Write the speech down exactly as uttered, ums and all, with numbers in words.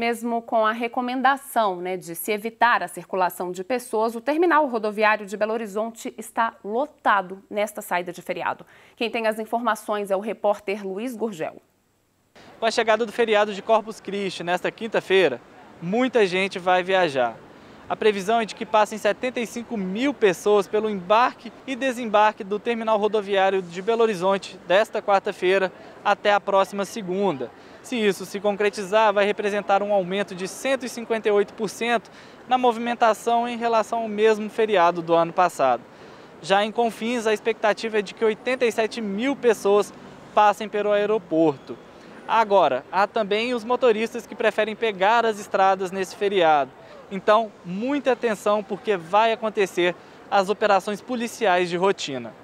Mesmo com a recomendação, né, de se evitar a circulação de pessoas, o terminal rodoviário de Belo Horizonte está lotado nesta saída de feriado. Quem tem as informações é o repórter Luiz Gurgel. Com a chegada do feriado de Corpus Christi nesta quinta-feira, muita gente vai viajar. A previsão é de que passem setenta e cinco mil pessoas pelo embarque e desembarque do terminal rodoviário de Belo Horizonte desta quarta-feira até a próxima segunda. Se isso se concretizar, vai representar um aumento de cento e cinquenta e oito por cento na movimentação em relação ao mesmo feriado do ano passado. Já em Confins, a expectativa é de que oitenta e sete mil pessoas passem pelo aeroporto. Agora, há também os motoristas que preferem pegar as estradas nesse feriado. Então, muita atenção porque vai acontecer as operações policiais de rotina.